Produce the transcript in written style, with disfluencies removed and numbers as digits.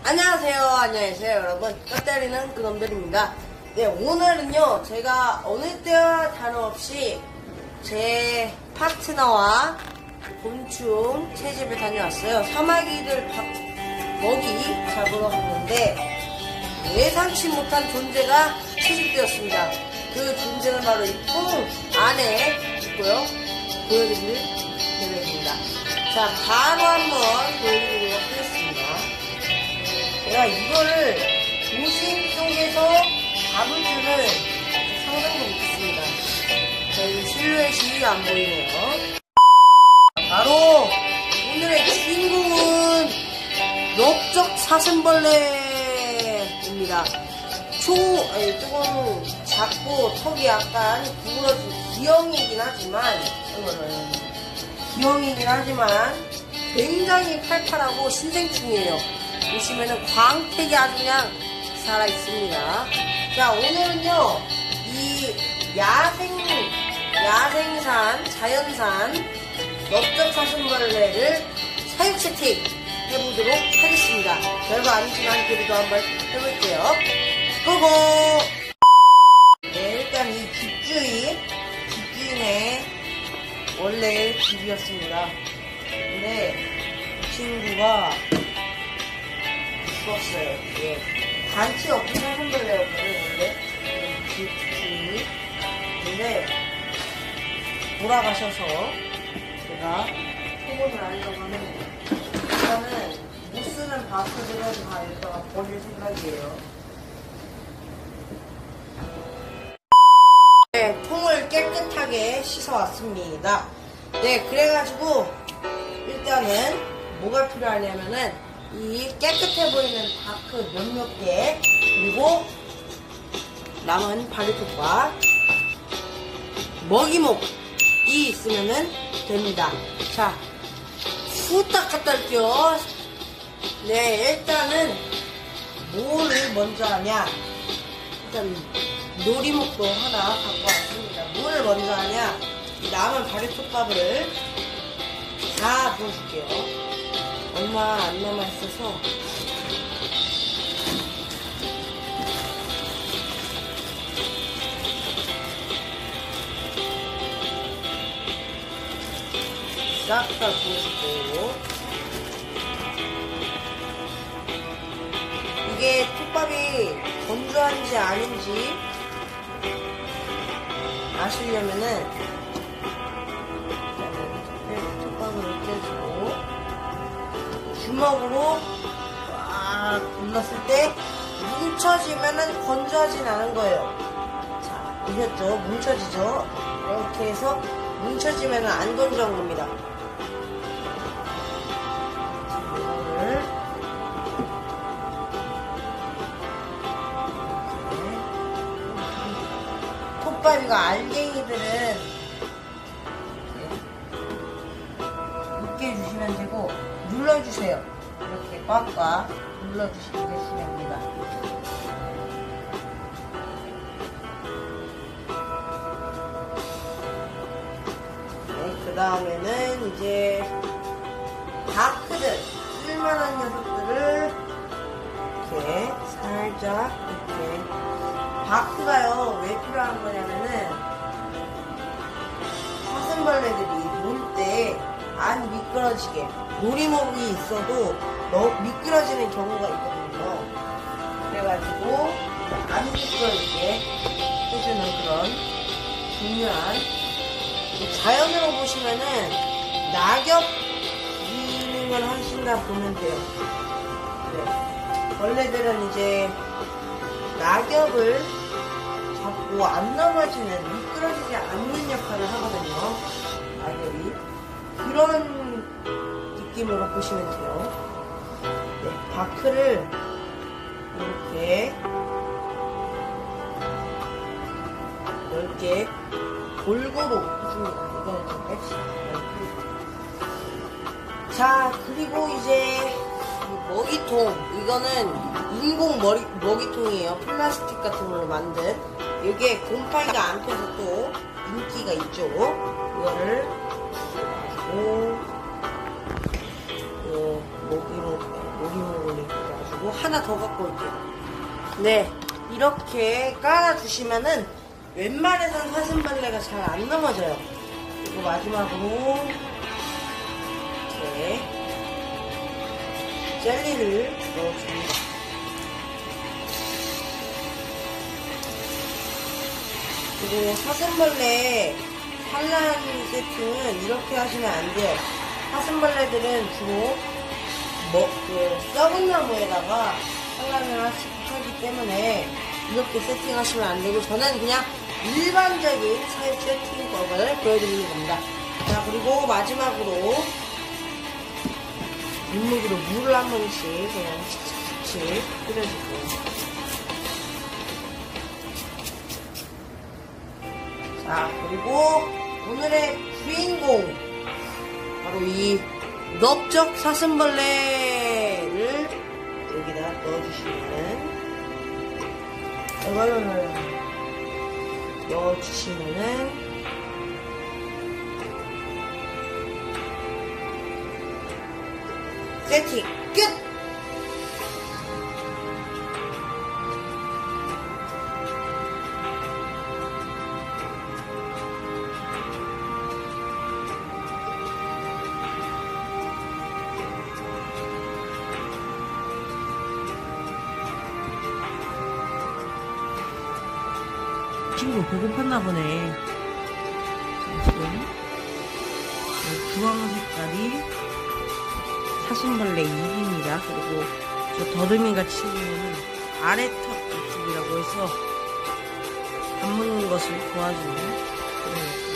안녕하세요 여러분, 뼈 때리는 그놈들입니다. 네, 오늘은요 제가 어느 때와 다름없이 제 파트너와 곤충 채집을 다녀왔어요. 사마귀들 먹이 잡으러 갔는데 예상치 못한 존재가 채집되었습니다. 그 존재는 바로 이 통 안에 있고요. 보여드릴 계획입니다. 자, 바로 한번 보여드리도록 하겠습니다. 제가 이거를 도심 속에서 잡을 줄은 상상도 못했습니다. 자, 이 실루엣이 안 보이네요. 바로 오늘의 주인공은 넓적 사슴벌레입니다. 조금 작고 턱이 약간 구부러진 기형이긴 하지만 굉장히 팔팔하고 신생충이에요. 보시면은 광택이 아주 그냥 살아있습니다. 자, 오늘은요 이 자연산 넓적 사슴벌레를 사육 세팅 해보도록 하겠습니다. 별거 아니지만 그래도 한번 해볼게요. 고고! 네, 일단 이 집주인의 원래 집이었습니다. 근데 이 친구가 죽었어요. 예. 단치 없는 사슴벌레였거든요, 원래. 집주인이. 근데 돌아가셔서 제가 소문을 하려고 하는데 일단은 못 쓰는 바스들은 다 여기다가 버릴 생각이에요. 네, 통을 깨끗하게 씻어왔습니다. 네, 그래가지고 일단은 뭐가 필요하냐면은 이 깨끗해 보이는 다크 몇몇 개, 그리고 남은 바리톱과 먹이목이 있으면은 됩니다. 자, 후딱 갖다 할게요. 네, 일단은 뭐를 먼저 하냐. 일단 놀이목도 하나 갖고 왔습니다. 뭐를 먼저 하냐. 이 남은 바리톱밥을 다 부어줄게요. 얼마 안 남아있어서. 싹 다 부어주고. 이게 톱밥이 건조한지 아닌지 아시려면은 톱밥을 떼주고 주먹으로 꽉 눌렀을 때 뭉쳐지면은 건조하진 않은 거예요. 자, 보셨죠? 뭉쳐지죠? 이렇게 해서 뭉쳐지면은 안 건조한 겁니다. 톱밥이가 알갱이들은 이렇게 해주시면 되고 눌러주세요. 이렇게 꽉꽉 눌러주시면 됩니다. 네, 그 다음에는 이제 다크들, 쓸만한 녀석들을 이렇게 살짝 이렇게. 다크가요, 왜 필요한 거냐면은 사슴벌레들이 놀 때 안 미끄러지게, 놀이목이 있어도 미끄러지는 경우가 있거든요. 그래가지고 안 미끄러지게 해주는 그런 중요한, 자연으로 보시면은 낙엽 기능을 하신다 보면 돼요. 네. 벌레들은 이제 낙엽을 잡고 안 넘어지는, 미끄러지지 않는 역할을 하거든요. 낙엽이. 그런 느낌으로 보시면 돼요. 네, 다크를 이렇게 넓게 골고루 해줍니다. 이거는 좀 뺍시다. 자, 그리고 이제 먹이통, 이거는 인공 먹이통이에요. 플라스틱 같은 걸로 만든. 이게 곰팡이가 안 펴서 또 인기가 있죠. 이거를 가지고 먹이목을 이렇게 가지고 그리고 하나 더 갖고 올게요. 네, 이렇게 깔아주시면은 웬만해선 사슴벌레가 잘 안 넘어져요. 그리고 마지막으로 이렇게 젤리를 넣어줍니다. 그리고 사슴벌레 산란 세팅은 이렇게 하시면 안 돼요. 사슴벌레들은 주로 썩은 나무에다가 산란을 하기 때문에 이렇게 세팅하시면 안 되고, 저는 그냥 일반적인 사육 세팅법을 보여드리는 겁니다. 자, 그리고 마지막으로 물무기로 물을 한 번씩 그냥 칙칙칙칙 뿌려주고. 자, 그리고 오늘의 주인공 바로 이 넓적 사슴벌레를 여기다 넣어주시면은, 이걸로 넣어주시면은 세팅 끝! 친구 배고팠나 보네. 지금 주황 색깔이 사슴벌레 입입니다. 그리고 저 더듬이같이 생긴 아래턱 입술이라고 해서 밥 먹는 것을 도와주는 그런